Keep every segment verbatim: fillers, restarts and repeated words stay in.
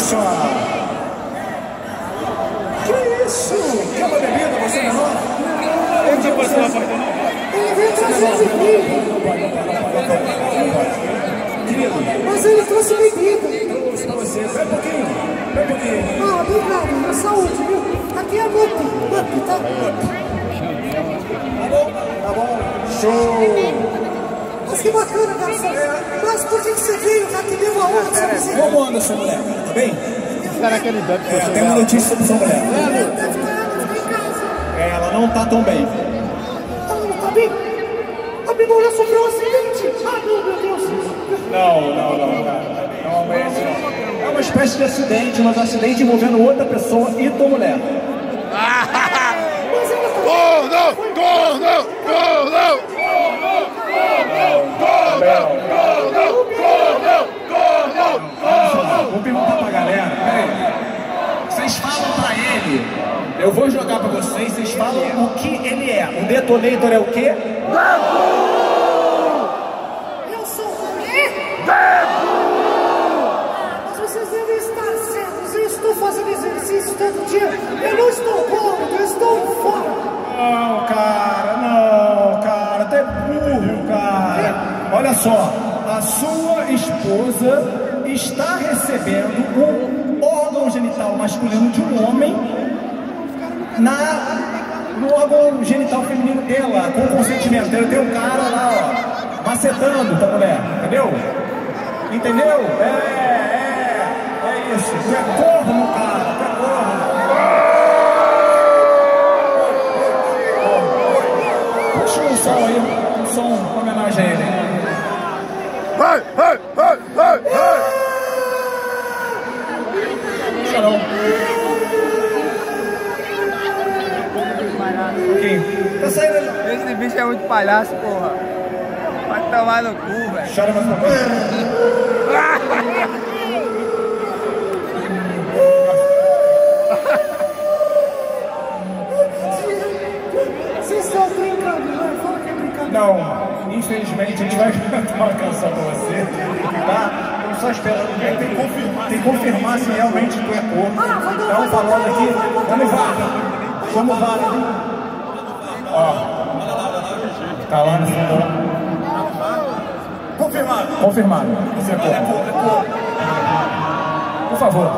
só. Que isso? Quer uma bebida, você menor? Ele já passou na porta, não? Ele veio trazer bebida. Mas ele trouxe bebida. Trouxe pra você. Pera um pouquinho. Pera um pouquinho. Ah, obrigado. Saúde, viu? Aqui é Mup. Mup, tá? Tá bom? Tá bom. Show. Mas que bacana, garçom. Mas por que você veio? Já te deu uma honra de você. Como anda sua mulher? Tá bem? Será que ele deve É, tem uma notícia sobre sua mulher. Deve estar, deve ficar em casa. É, ela não tá tão bem. Ah, não tá bem? A minha mulher sofreu um acidente. Ah, meu Deus. Não, não, não, não. Não, é, é uma espécie de acidente, mas um acidente envolvendo outra pessoa e tua mulher. Mas ela tá Corno! Corno! Corno! Vou perguntar pra galera, peraí. Vocês falam pra ele, eu vou jogar pra vocês, vocês falam o que ele é. O detonator é o quê? Eu sou o quê? Mas vocês devem estar certos. Eu estou fazendo exercício todo dia. Eu não estou gordo, eu estou fora. Não, cara, não, cara, até burro, cara. Olha só, a sua esposa está recebendo um órgão genital masculino de um homem na, no órgão genital feminino dela, com consentimento. Ele tem um cara lá, ó, macetando tua mulher, entendeu? Entendeu? É, é, é isso. Tu é corno, cara, tu é corno. Puxa um som aí, um som em homenagem a ele. Vai, vai, vai, vai, vai! Puxa não. Ok, tá saindo ali. Esse bicho é muito palhaço, porra. Vai tomar no cu, velho. Chora mais uma vez. Vocês estão brincando, não é? Fala que é brincadeira. Não, infelizmente a gente vai cantar uma canção pra você, tá? Eu só esperando, tem que confirmar, tem que confirmar se realmente tu é corpo. Então falando aqui, vamos vara, vamos vara ali. Ó, tá lá no fundo. Confirmado. Confirmado, você é corpo. Por favor.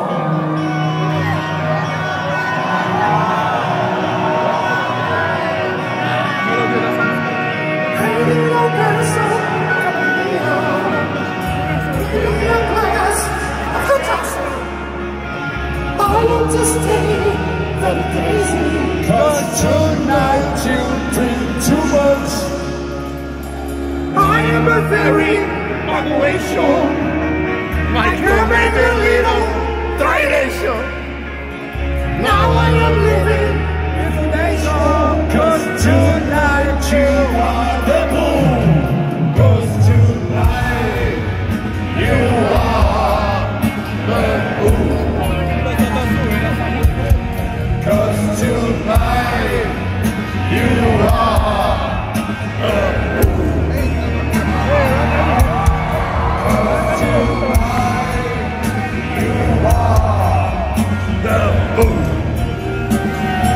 I want to stay very crazy. Cause tonight you drink too much. I am a very aguation. My come and a little traition. Now I am living with a nation. Cause tonight you are the moon. Cause tonight you are the moon. Cause tonight you are the moon. Cause tonight you are the moon.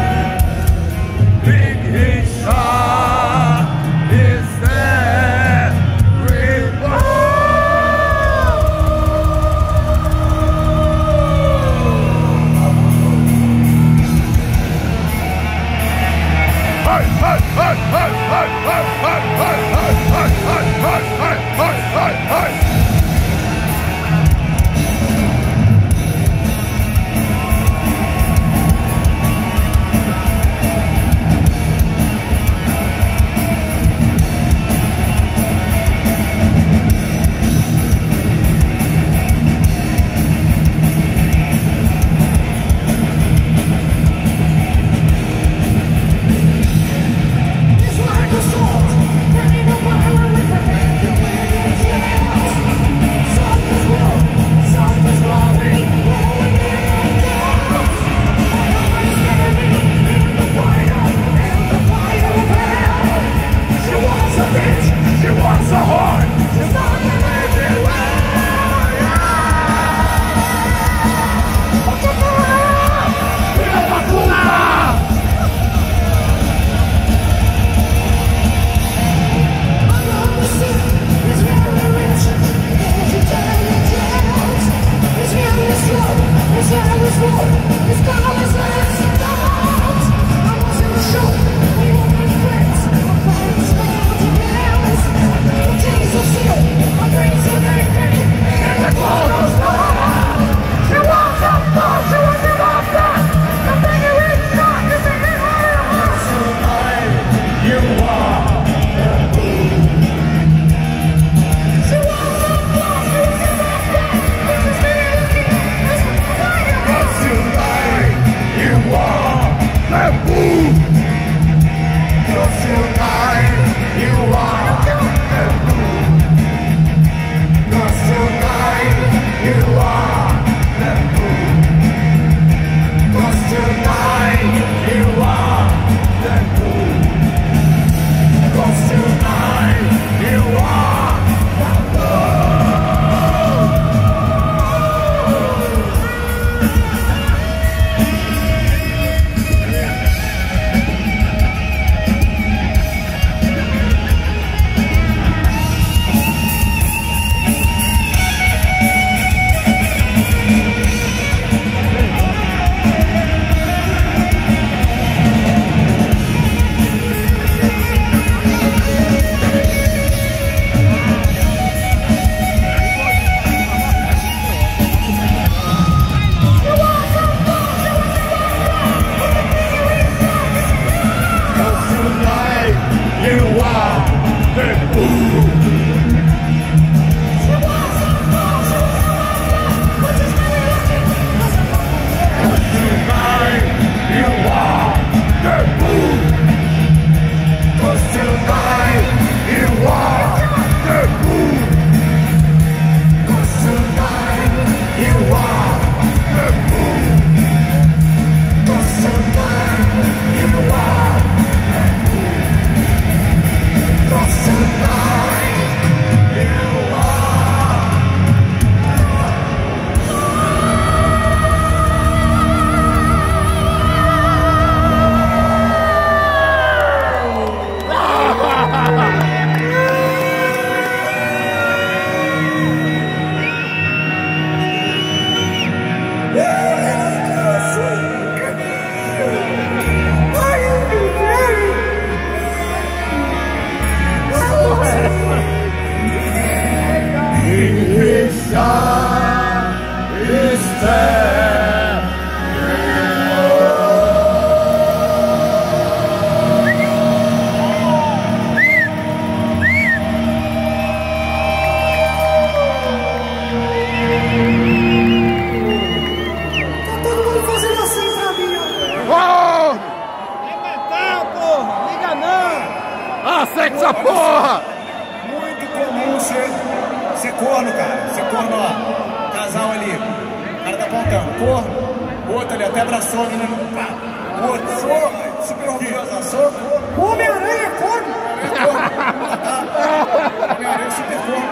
casal ali. O cara tá apontando. Corno. O outro ali até abraçou a menina. O outro, soco. Super orgulhoso. Soco. O Homem-Aranha é corno. Homem-Aranha é super corno.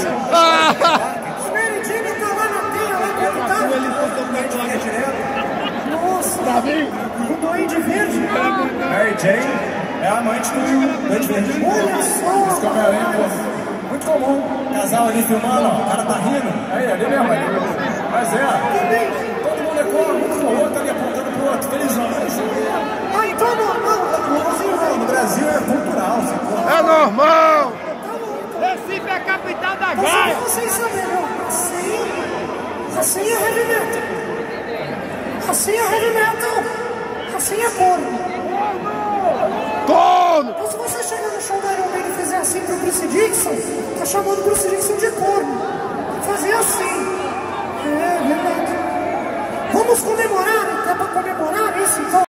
O Mary Jane tá lá na teia, lá conectado. Nossa. Tá bem? O Duende Verde. Mary Jane é a amante do Duende Verde. Olha só. Esse que é o Homem-Aranha, pô. Muito comum. Casal ali filmando, ó. O cara tá rindo. Aí, ali mesmo, ali. Mas é. Todo mundo é corno, um com o outro ali apontando pro outro. Felizão. Ah, então é normal. No Brasil é cultural, assim, porra. É normal! Recife é a capital da Mas Gaia. vocês saberão, assim, assim é heavy metal. Assim é heavy metal. Assim é corno. Corno! Então se você chegar no show da Iron Man e fizer assim pro Bruce Dixon, tá chamando o Bruce Dixon de corno. Fazer assim. É verdade. Vamos comemorar, até pra comemorar isso então.